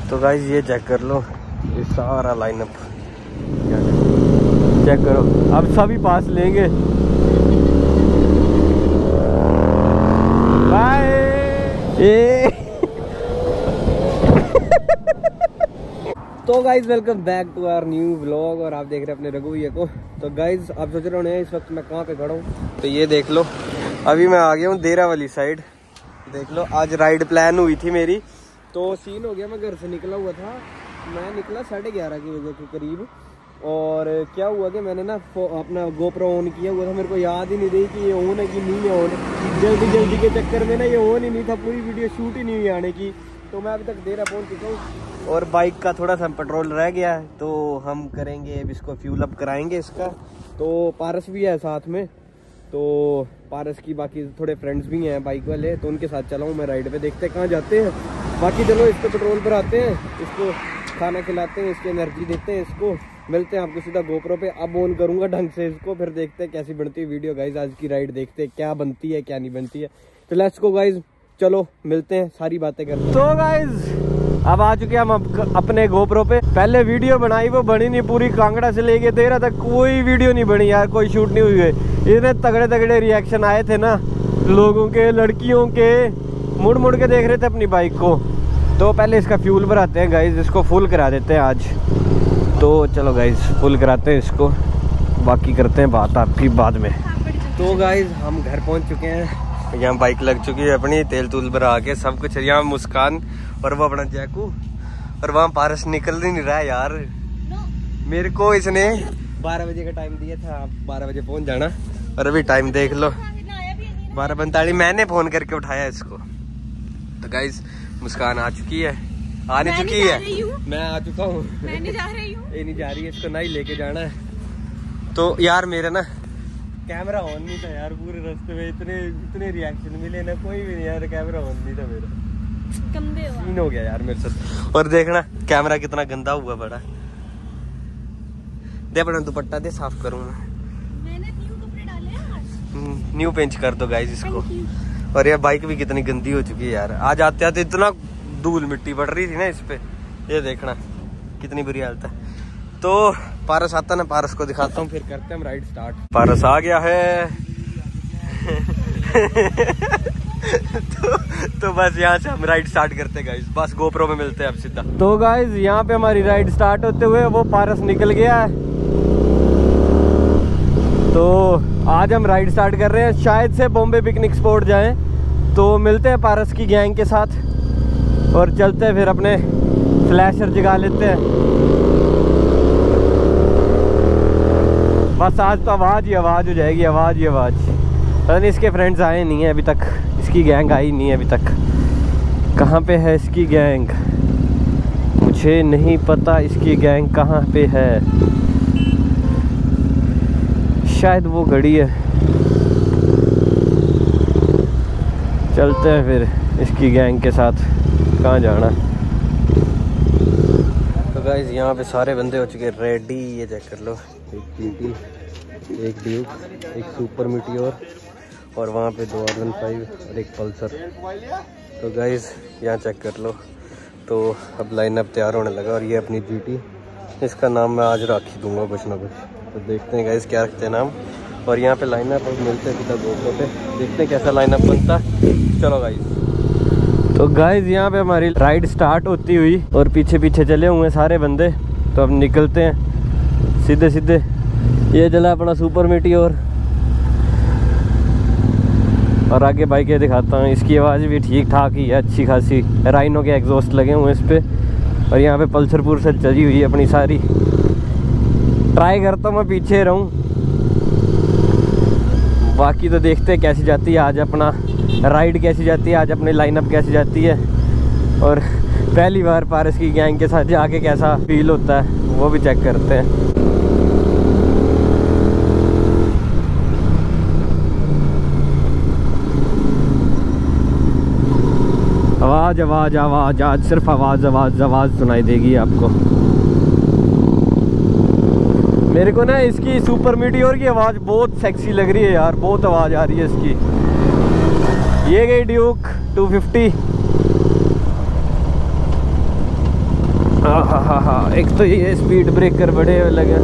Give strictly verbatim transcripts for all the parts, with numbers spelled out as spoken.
तो गाइस ये चेक कर लो, ये सारा लाइनअप चेक करो। अब सभी पास लेंगे। बाय। ए तो guys welcome back to our new vlog और आप देख रहे हैं अपने रघु भैया को। तो गाइज आप सोच रहे होंगे इस वक्त मैं कहाँ पे खड़ा हूँ, तो ये देख लो अभी मैं आ गया हूँ देरा वाली साइड। देख लो आज राइड प्लान हुई थी मेरी, तो सीन हो गया। मैं घर से निकला हुआ था, मैं निकला साढ़े ग्यारह की बजे के करीब। और क्या हुआ कि मैंने ना अपना गोप्रो ऑन किया हुआ था, मेरे को याद ही नहीं रही कि ये ऑन है कि नहीं है ऑन। जल्दी जल्दी के चक्कर में ना ये ऑन ही नहीं था, पूरी वीडियो शूट ही नहीं हुई आने की। तो मैं अभी तक देरा पहुँच चुका हूँ और बाइक का थोड़ा सा पेट्रोल रह गया है, तो हम करेंगे अब इसको फ्यूल अप कराएंगे इसका। तो पारस भी है साथ में, तो पारस की बाकी थोड़े फ्रेंड्स भी हैं बाइक वाले, तो उनके साथ चला हूँ मैं राइड पे। देखते हैं कहाँ जाते हैं। बाकी चलो इस पर पेट्रोल भराते हैं, इसको खाना खिलाते हैं, इसकी एनर्जी देते हैं इसको। मिलते हैं आपको सीधा गोप्रो पे। अब ऑन करूँगा ढंग से इसको, फिर देखते हैं कैसी बनती है वीडियो गाइज। आज की राइड देखते हैं क्या बनती है क्या नहीं बनती है। तो लेट्स गो गाइज, चलो मिलते हैं, सारी बातें करते हैं। तो गाइज अब आ चुके हम अपने गोप्रो पे। पहले वीडियो बनाई वो बनी नहीं, पूरी कांगड़ा से लेके तेरह तक कोई वीडियो नहीं बनी यार, कोई शूट नहीं हुई है। इतने तगड़े तगड़े रिएक्शन आए थे ना लोगों के, लड़कियों के, मुड़ मुड़ के देख रहे थे अपनी बाइक को। तो पहले इसका फ्यूल भराते हैं गाइज, इसको फुल करा देते हैं आज। तो चलो गाइज फुल कराते हैं इसको, बाकी करते हैं बात आपकी बाद में। तो गाइज हम घर पहुंच चुके हैं, यहाँ बाइक लग चुकी है अपनी, तेल तूल भरा के सब कुछ। यहाँ मुस्कान और वो अपना जैकू, और वहाँ पारस निकल ही नहीं रहा है यार। मेरे को इसने बारह बजे का टाइम दिया था, आप बारह बजे पहुंच जाना, और अभी टाइम देख लो बारह पैंतालीस। मैंने फोन करके उठाया इसको। तो गाइज मुस्कान आ चुकी है, आने चुकी है, मैं आ चुका हूँ। मैं नहीं जा रही हूँ, ये नहीं जा रही है, इसको ना ही लेके जाना है। तो यार मेरा ना कैमरा ऑन नहीं था यार पूरे रास्ते में, इतने इतने रिएक्शन मिले ना, कोई भी नहीं यार, कैमरा ऑन नहीं था मेरा। सीन हो गया यार मेरे साथ। और देखना कैमरा कितना गंदा हुआ बड़ा। दे अपना दुपट्टा दे, साफ करूँ मैं। मैंने न्यू कपड़े डाले हैं, न्यू पेंच कर दो गाइस इसको। और यार बाइक भी कितनी गंदी हो चुकी है यार, आज आते आते इतना धूल मिट्टी पड़ रही थी ना इस पे, ये देखना कितनी बुरी हालत है। तो पारस आता ना, पारस को दिखाता हूँ, फिर करते हैं हम राइड स्टार्ट। पारस आ गया है। तो, तो बस यहाँ से हम राइड स्टार्ट करते हैं गाइस, बस गोप्रो में मिलते हैं अब सीधा। तो गाइस यहाँ पे हमारी राइड स्टार्ट होते हुए वो पारस निकल गया है। तो आज हम राइड स्टार्ट कर रहे हैं, शायद से बॉम्बे पिकनिक स्पॉट जाएं। तो मिलते हैं पारस की गैंग के साथ और चलते हैं, फिर अपने फ्लैशर जगा लेते हैं। बस आज तो आवाज़ ही आवाज़ हो जाएगी, आवाज़ ही आवाज़। पता नहीं इसके फ्रेंड्स आए नहीं है अभी तक, इसकी गैंग आई नहीं है अभी तक। कहाँ पे है इसकी गैंग, मुझे नहीं पता इसकी गैंग कहाँ पे है। शायद वो गड़ी है, चलते हैं फिर इसकी गैंग के साथ, कहाँ जाना। तो गाइस यहाँ पे सारे बंदे हो चुके रेडी, ये चेक कर लो, एक जीटी, एक ड्यूक, एक सुपर मीटियोर, और वहाँ पे दो आर वन फाइव और एक पल्सर। तो गाइस यहाँ चेक कर लो। तो अब लाइनअप तैयार होने लगा, और ये अपनी जीटी, इसका नाम मैं आज रख ही दूंगा कुछ ना कुछ। तो देखते हैं गाइस क्या रखते हैं नाम। और यहाँ पे लाइनअप और मिलते हैं सीधा गोप्रो पे, देखते हैं कैसा लाइनअप बनता है। चलो गाइस। तो गाइस यहाँ पे हमारी राइड स्टार्ट होती हुई और पीछे पीछे चले हुए हैं सारे बंदे। तो अब निकलते हैं सीधे सीधे। ये चला अपना सुपर मीटियोर, और आगे बाइकें दिखाता हूँ। इसकी आवाज़ भी ठीक ठाक ही है, अच्छी खासी। राइनो के एग्जॉस्ट लगे हुए हैं इस पर। और यहाँ पे पल्सर पुल्सर चली हुई है अपनी सारी। ट्राई करता हूँ मैं पीछे रहूँ, बाकी तो देखते हैं कैसी जाती है आज अपना राइड, कैसी जाती है आज अपनी लाइनअप कैसी जाती है। और पहली बार पारस की गैंग के साथ जाके कैसा फील होता है वो भी चेक करते हैं। आवाज़ आवाज़ आवाज़, आज सिर्फ आवाज़ आवाज़ आवाज़ सुनाई देगी आपको। मेरे को ना इसकी सुपर मीटियोर की आवाज़ बहुत सेक्सी लग रही है यार, बहुत आवाज़ आ रही है इसकी। ये गई ड्यूक टू फिफ्टी। एक तो ये स्पीड ब्रेकर बड़े लगे।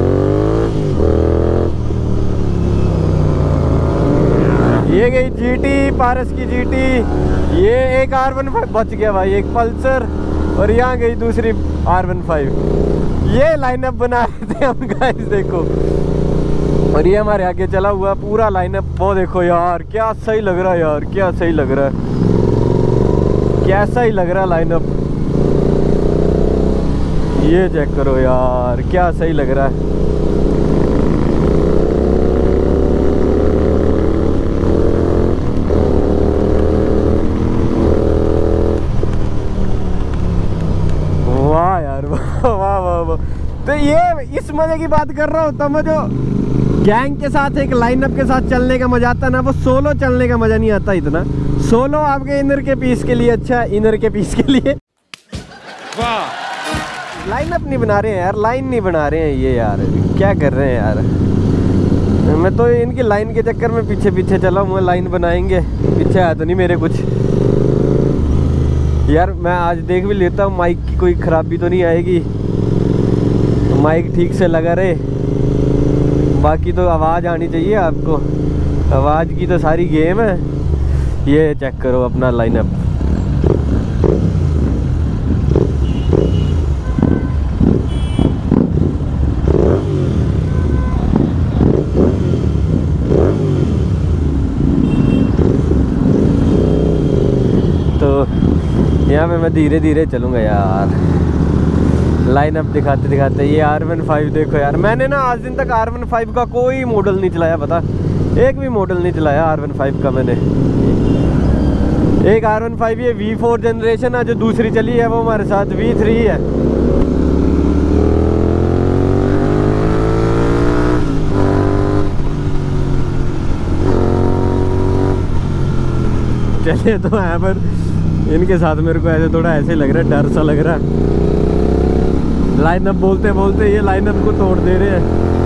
ये गई जीटी, पारस की जीटी। ये एक आर वन फाइव बच गया भाई, एक पल्सर, और यहाँ गई दूसरी आर वन फाइव। ये लाइनअप बना रहे थे हम गाइस, देखो। और ये हमारे आगे चला हुआ पूरा लाइनअप, वो देखो यार क्या सही लग रहा है यार, क्या सही लग रहा है, कैसा ही लग रहा है लाइनअप। ये चेक करो यार, क्या सही लग रहा है। वाह यार, वाह वाह वाह वाह। तो ये इस मजे की बात कर रहा हूँ, तब जो गैंग के साथ एक लाइनअप के साथ चलने का मजा आता ना, वो सोलो चलने का मजा नहीं आता इतना। सोलो आपके इनर के पीस के लिए अच्छा है, इनर के पीस के लिए। वाह, लाइनअप नहीं बना रहे हैं यार, लाइन नहीं बना रहे हैं ये यार, क्या कर रहे हैं यार। मैं तो इनकी लाइन के चक्कर में पीछे पीछे चला हूँ, लाइन बनाएंगे, पीछे आया तो नहीं मेरे कुछ यार। मैं आज देख भी लेता हूँ माइक की कोई खराबी तो नहीं आएगी, तो माइक ठीक से लगा रहे। बाकी तो आवाज़ आनी चाहिए आपको, आवाज़ की तो सारी गेम है। ये चेक करो अपना लाइनअप। यहाँ पे मैं धीरे धीरे चलूँगा यार, लाइन अप दिखाते दिखाते। ये आर वन फाइव देखो यार, मैंने ना आज दिन तक आर वन फाइव का कोई मॉडल नहीं चलाया, पता, एक भी मॉडल नहीं चलाया आर वन फाइव का मैंने। एक आर वन फाइव ये वी फोर जनरेशन है, जो दूसरी चली है वो हमारे साथ वी थ्री है। चले तो है, पर इनके साथ मेरे को ऐसे थोड़ा ऐसे लग रहा है, डर सा लग रहा है। लाइनअप बोलते बोलते ये लाइनअप को तोड़ दे रहे हैं।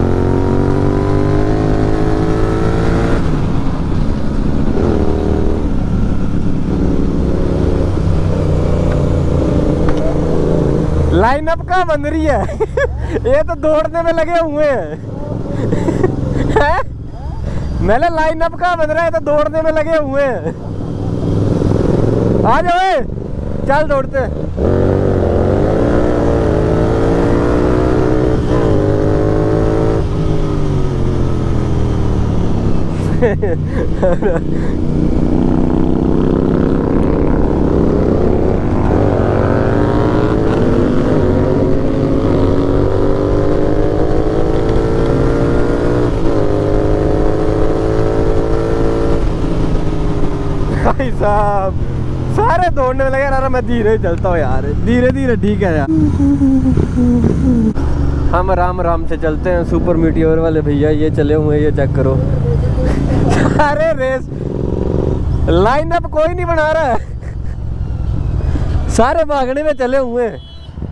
लाइनअप कहाँ बन रही है ये तो दौड़ने में लगे हुए हैं है? मैंने लाइनअप कहाँ बन रहा है, तो दौड़ने में लगे हुए हैं। आ जाओ, चल दौड़ते। भाई साहब सारे दौड़ने लगे यार, मैं धीरे चलता हूँ यार, धीरे धीरे ठीक है यार। हम आराम आराम से चलते हैं। सुपर मीटियोर वाले भैया ये चले हुए, ये चेक करो। अरे रेस लाइन अप कोई नहीं बना रहा है, सारे भागने में चले हुए हैं।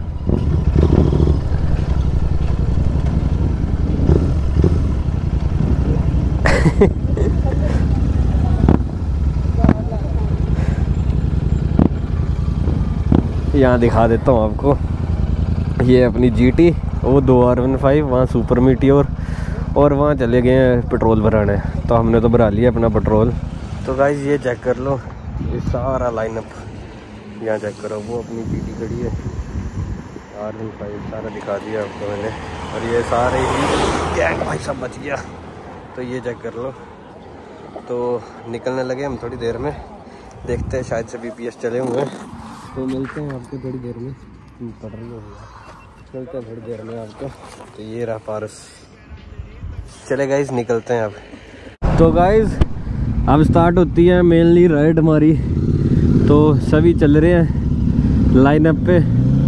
यहाँ दिखा देता हूँ आपको, ये अपनी जीटी, वो दो आर वन फाइव, वहाँ सुपर मीटियोर, और वहाँ चले गए हैं पेट्रोल भराने। तो हमने तो भरा लिया अपना पेट्रोल। तो गाइस ये चेक कर लो, ये सारा लाइनअप यहाँ चेक करो। वो अपनी जीटी खड़ी है, आर वन फाइव सारा दिखा दिया आपको मैंने। और ये सारे ही गैंग भाई सब बच गया। तो ये चेक कर लो। तो निकलने लगे हम थोड़ी देर में, देखते हैं शायद से बी पी एस चले हुए हैं। तो मिलते हैं आपको थोड़ी देर में, पड़ रही हो मिलते हैं थोड़ी देर में आपको। तो ये रहा पारस, चले गाइस निकलते हैं अब। तो गाइस अब स्टार्ट होती है मेनली राइड हमारी। तो सभी चल रहे हैं लाइनअप पे,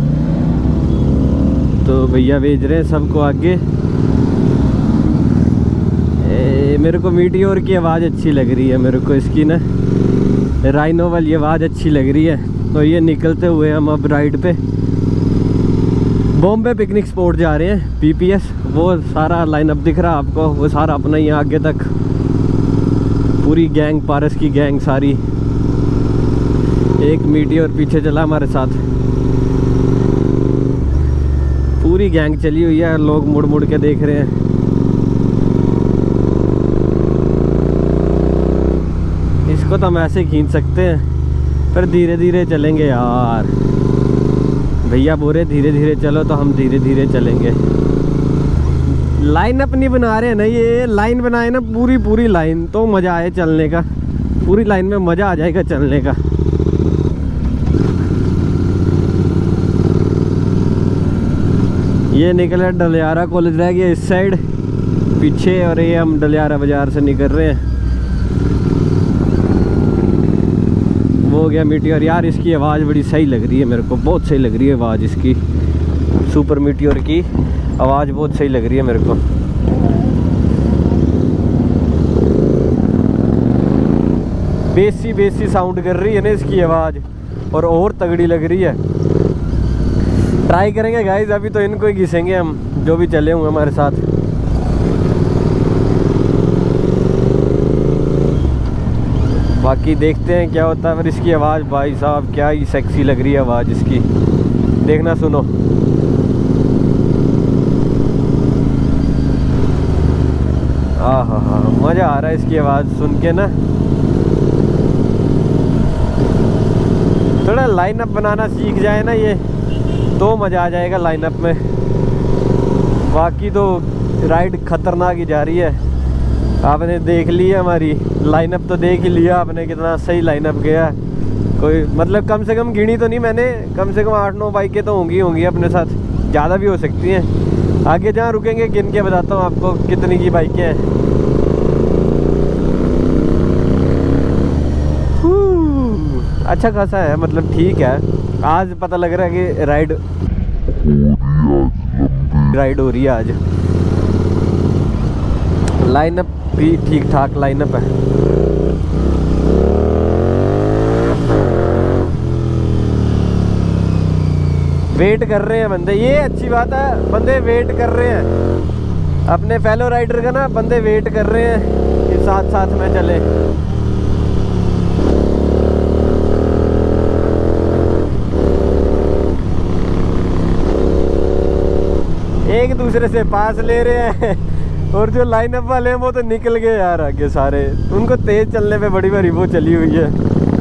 तो भैया भेज रहे हैं सबको आगे। ए, मेरे को मीटियोर की आवाज़ अच्छी लग रही है, मेरे को इसकी ना राइनो वाली आवाज़ अच्छी लग रही है। तो ये निकलते हुए हम अब राइड पे बॉम्बे पिकनिक स्पॉट जा रहे हैं, पी पी एस। वो सारा लाइनअप दिख रहा है आपको, वो सारा अपना ही आगे तक पूरी गैंग, पारस की गैंग सारी। एक मीटियोर पीछे चला हमारे साथ। गैंग चली हुई है, लोग मुड़ मुड़ के देख रहे हैं। इसको तो हम ऐसे खींच सकते हैं, पर धीरे धीरे चलेंगे यार। भैया बोले धीरे धीरे चलो, तो हम धीरे धीरे चलेंगे। लाइन अप नहीं बना रहे हैं ना, ये लाइन बनाए ना पूरी पूरी लाइन, तो मज़ा आए चलने का। पूरी लाइन में मज़ा आ जाएगा चलने का। ये निकले डलियारा कॉलेज रह गया इस साइड पीछे, और ये हम डलियारा बाज़ार से निकल रहे हैं। वो हो गया मीटियोर। यार इसकी आवाज़ बड़ी सही लग रही है मेरे को, बहुत सही लग रही है आवाज़ इसकी। सुपर मीटियोर की आवाज़ बहुत सही लग रही है मेरे को। बेसी बेसी साउंड कर रही है ना इसकी आवाज़, और और तगड़ी लग रही है। ट्राई करेंगे गाइस, अभी तो इनको ही घिसेंगे हम, जो भी चले हुए हमारे साथ। बाकी देखते हैं क्या होता है। पर इसकी आवाज़ भाई साहब क्या ही सेक्सी लग रही है आवाज़ इसकी। देखना सुनो। हाँ हाँ हाँ, मज़ा आ रहा है इसकी आवाज़ सुन के ना। थोड़ा लाइनअप बनाना सीख जाए ना ये, तो मज़ा आ जाएगा लाइनअप में। बाकी तो राइड खतरनाक ही जा रही है। आपने देख लिया हमारी लाइनअप, तो देख ही लिया आपने कितना सही लाइनअप गया। कोई मतलब कम से कम गिनी तो नहीं मैंने, कम से कम आठ नौ बाइकें तो होंगी होंगी अपने साथ, ज़्यादा भी हो सकती हैं। आगे जहाँ रुकेंगे गिन के बताता हूँ आपको कितनी की बाइकें हैं। अच्छा खासा है, मतलब ठीक है। आज पता लग रहा है कि राइड राइड हो रही है आज। लाइनअप भी ठीक ठाक लाइनअप है। वेट कर रहे हैं बंदे, ये अच्छी बात है। बंदे वेट कर रहे हैं अपने फेलो राइडर का ना, बंदे वेट कर रहे हैं कि साथ साथ में चले। एक दूसरे से पास ले रहे हैं, और जो लाइनअप वाले हैं वो तो निकल गए यार आगे सारे। उनको तेज चलने पे बड़ी बड़ी वो चली हुई है।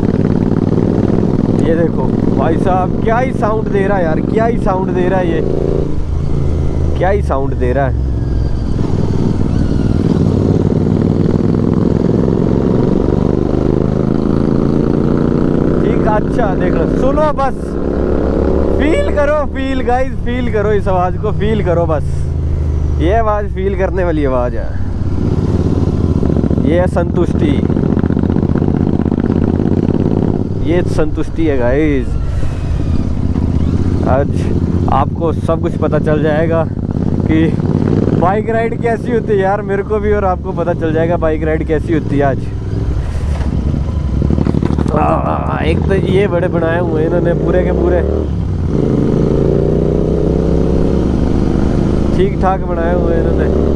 ये देखो भाई साहब क्या ही साउंड दे रहा है यार, क्या ही साउंड दे रहा है ये, क्या ही साउंड दे रहा है। ठीक, अच्छा देखो सुनो, बस फील करो, फील गाइस, फील करो इस आवाज़ को, फील करो बस। ये आवाज़ फील करने वाली आवाज़ है। ये है संतुष्टि, ये संतुष्टि है गाइस। आज आपको सब कुछ पता चल जाएगा कि बाइक राइड कैसी होती है यार, मेरे को भी और आपको पता चल जाएगा बाइक राइड कैसी होती है आज। आ, एक तो ये बड़े बनाए हुए हैं इन्होंने पूरे के पूरे, ठीक ठाक बनाए हुए हैं इन्होंने।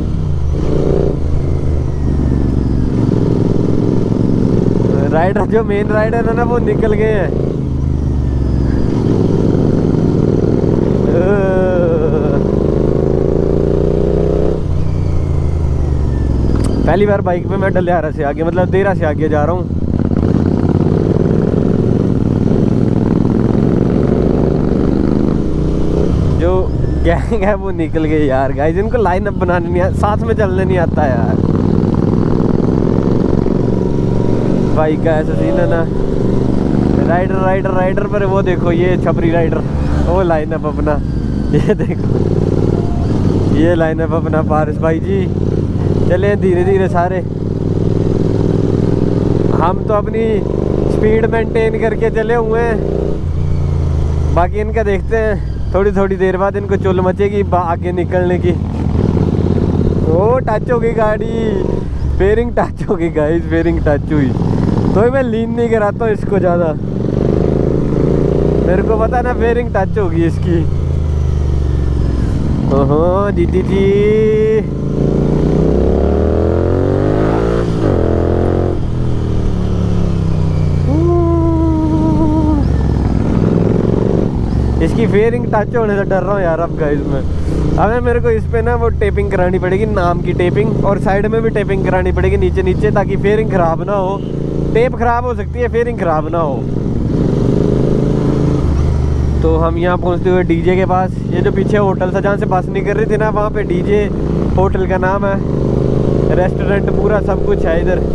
राइडर जो मेन राइडर है ना वो निकल गए हैं। पहली बार बाइक पे मैं डलियारा से आगे, मतलब देरा से आगे जा रहा हूँ। जो गैंग है वो निकल गई यार गाइस, इनको लाइन अप बनाने नहीं, साथ में चलने नहीं आता यार। बाइक का ऐसा सीन है ना, राइडर राइडर राइडर पर वो देखो ये छपरी राइडर, वो लाइन अप अपना, ये देखो ये लाइन अप अपना पारस भाई जी। चले धीरे धीरे सारे, हम तो अपनी स्पीड मेंटेन करके चले हुए हैं। बाकी इनका देखते हैं, थोड़ी थोड़ी देर बाद इनको चुल मचेगी आगे निकलने की। ओ टच हो गई गाड़ी, फेयरिंग टच हो गई गाइस, फेयरिंग टच हुई। तो मैं लीन नहीं कराता हूँ इसको ज़्यादा, मेरे को पता ना फेयरिंग टच होगी इसकी। ओहो दीदी जी, इसकी फेयरिंग टच होने से डर रहा हूँ यार अब गाइस मैं। अब मेरे को इस पे ना वो टेपिंग करानी पड़ेगी, नाम की टेपिंग, और साइड में भी टेपिंग करानी पड़ेगी नीचे नीचे, ताकि फेयरिंग ख़राब ना हो। टेप ख़राब हो सकती है, फेयरिंग ख़राब ना हो। तो हम यहाँ पहुँचते हुए डीजे के पास, ये जो पीछे होटल था जहाँ से बस निकल रही थी ना, वहाँ पे डीजे होटल का नाम है, रेस्टोरेंट पूरा सब कुछ है इधर।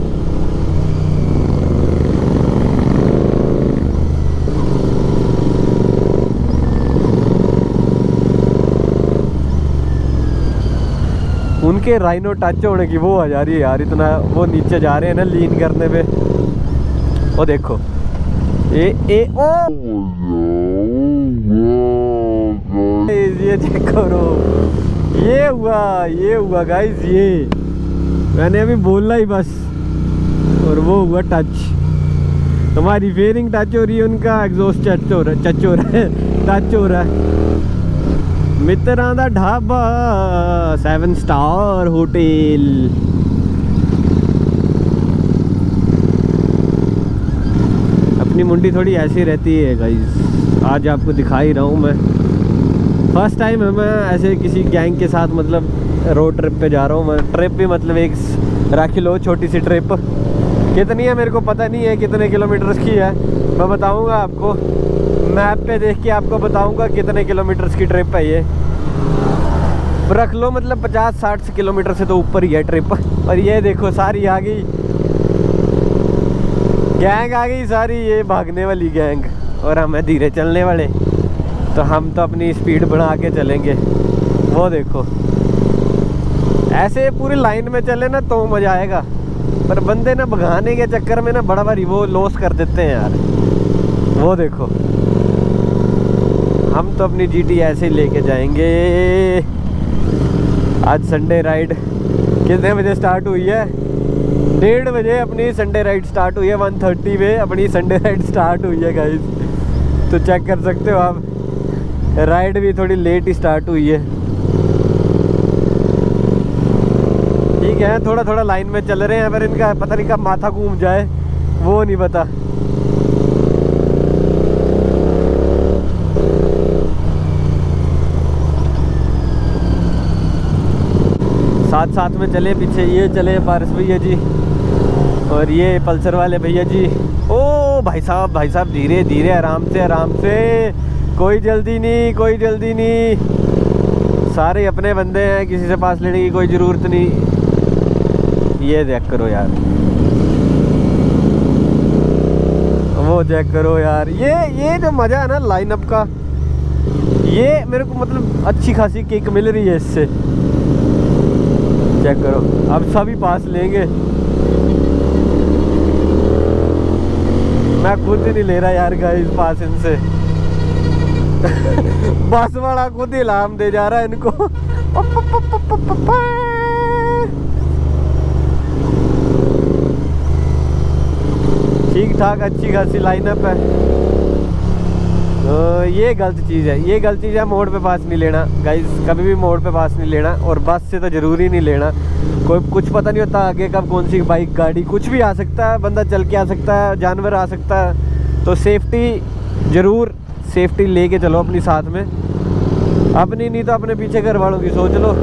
उनके राइनो टच होने की वो आ जा रही है यार, इतना वो नीचे जा रहे हैं ना लीन करने पे। वो देखो ए ए ओ ये चेक करो, ये हुआ ये हुआ गाइस, ये मैंने अभी बोलना ही बस, और वो हुआ टच। हमारी फेयरिंग टच हो रही है, उनका एग्जॉस्ट टच हो रहा है, टच हो रहा है टच हो रहा है। मित्रा दा ढाबा, सेवन स्टार होटल। अपनी मुंडी थोड़ी ऐसी रहती है गाइस, आज आपको दिखा ही रहा हूँ मैं। फर्स्ट टाइम है मैं ऐसे किसी गैंग के साथ मतलब रोड ट्रिप पे जा रहा हूँ मैं। ट्रिप भी मतलब एक रख लो छोटी सी ट्रिप, कितनी है मेरे को पता नहीं है, कितने किलोमीटर्स की है मैं बताऊँगा आपको, मैप पे देख के आपको बताऊंगा कितने किलोमीटर्स की ट्रिप है ये। रख लो मतलब पचास साठ किलोमीटर से तो ऊपर ही है ट्रिप। और ये देखो सारी आ गई गैंग, आ गई सारी, ये भागने वाली गैंग, और हम है धीरे चलने वाले। तो हम तो अपनी स्पीड बढ़ा के चलेंगे। वो देखो ऐसे पूरी लाइन में चले ना तो मज़ा आएगा, पर बंदे ना भगाने के चक्कर में ना बड़ा बारी वो लॉस कर देते हैं यार। वो देखो हम तो अपनी जीटी ऐसे ही लेके जाएंगे। आज संडे राइड कितने बजे स्टार्ट हुई है? डेढ़ बजे अपनी संडे राइड स्टार्ट हुई है, वन थर्टी पे अपनी संडे राइड स्टार्ट हुई है गाइस। तो चेक कर सकते हो आप, राइड भी थोड़ी लेट ही स्टार्ट हुई है। ठीक है, थोड़ा थोड़ा लाइन में चल रहे हैं, पर इनका पता नहीं कब माथा घूम जाए वो नहीं पता। साथ साथ में चले, पीछे ये चले पारस भैया जी और ये पल्सर वाले भैया जी। ओ भाई साहब भाई साहब धीरे धीरे, आराम से आराम से, कोई जल्दी नहीं कोई जल्दी नहीं, सारे अपने बंदे हैं, किसी से पास लेने की कोई ज़रूरत नहीं। ये चेक करो यार, वो चेक करो यार, ये ये जो मज़ा है ना लाइनअप का, ये मेरे को मतलब अच्छी खासी किक मिल रही है इससे। चेक करो, अब सभी पास लेंगे, मैं खुद ही नहीं ले रहा यार गाइस पास इनसे। बस वाला खुद ही लाम दे जा रहा है इनको। ठीक ठाक अच्छी खासी लाइनअप है। तो ये गलत चीज़ है, ये गलत चीज़ है, मोड़ पे पास नहीं लेना गाइस, कभी भी मोड़ पे पास नहीं लेना, और बस से तो ज़रूरी नहीं लेना। कोई कुछ पता नहीं होता आगे कब कौन सी बाइक गाड़ी कुछ भी आ सकता है, बंदा चल के आ सकता है, जानवर आ सकता है। तो सेफ्टी ज़रूर, सेफ्टी लेके चलो अपनी साथ में, अपनी नहीं तो अपने पीछे घर वालों की सोच लो।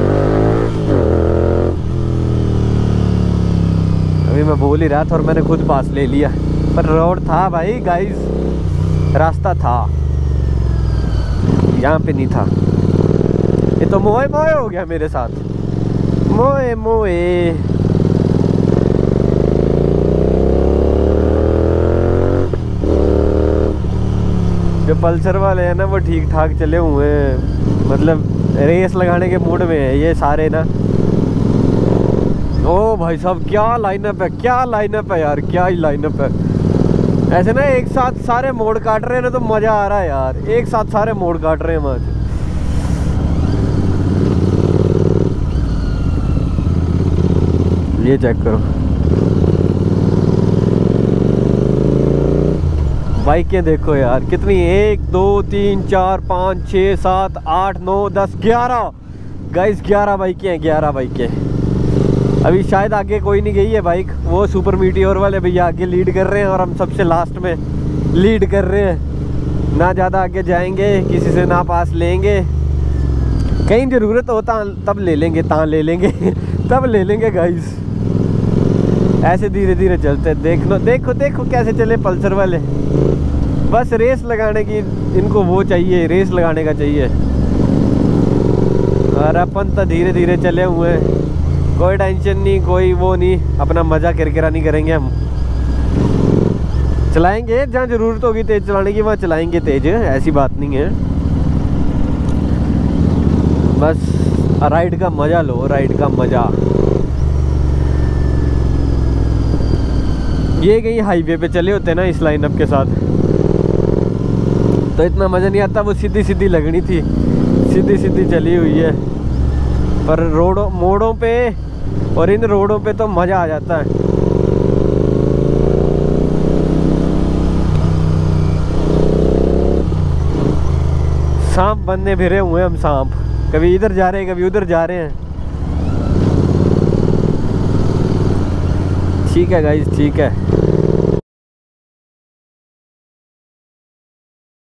अभी मैं बोल ही रहा था और मैंने खुद पास ले लिया, पर रोड था भाई गाइस, रास्ता था, यहाँ पे नहीं था। ये तो मोए मोए हो गया मेरे साथ, मोए मोए। जो पल्सर वाले हैं ना वो ठीक ठाक चले हुए हैं, मतलब रेस लगाने के मूड में है ये सारे ना। ओ भाई साहब क्या लाइनअप है, क्या लाइनअप है यार, क्या ही लाइनअप है। ऐसे ना एक साथ सारे मोड़ काट रहे हैं ना तो मज़ा आ रहा है यार, एक साथ सारे मोड़ काट रहे हैं आज। ये चेक करो, बाइकें देखो यार कितनी, एक दो तीन चार पाँच छः सात आठ नौ दस ग्यारह गाइस, ग्यारह बाइकें हैं, ग्यारह बाइकें। अभी शायद आगे कोई नहीं गई है बाइक, वो सुपर मीटियोर वाले भैया आगे लीड कर रहे हैं और हम सबसे लास्ट में लीड कर रहे हैं। ना ज़्यादा आगे जाएंगे, किसी से ना पास लेंगे, कहीं ज़रूरत होता तब ले लेंगे, ता ले लेंगे तब ले लेंगे गाइस। ऐसे धीरे धीरे चलते। देख लो, देखो देखो कैसे चले पल्सर वाले, बस रेस लगाने की इनको वो चाहिए, रेस लगाने का चाहिए। और अपन तो धीरे धीरे चले हुए हैं, कोई टेंशन नहीं, कोई वो नहीं, अपना मज़ा किरकिरा नहीं करेंगे हम। चलाएंगे जहाँ ज़रूरत होगी तेज़ चलाने की, वहाँ चलाएंगे तेज़, ऐसी बात नहीं है। बस राइड का मज़ा लो, राइड का मज़ा। ये कहीं हाईवे पे चले होते ना इस लाइनअप के साथ तो इतना मज़ा नहीं आता। वो सीधी सीधी लगनी थी, सीधी सीधी चली हुई है, पर रोडों मोड़ों पे और इन रोडों पे तो मज़ा आ जाता है। सांप बनने फिरे हुए हम, सांप, कभी इधर जा रहे हैं कभी उधर जा रहे हैं। ठीक है गाइस, ठीक है।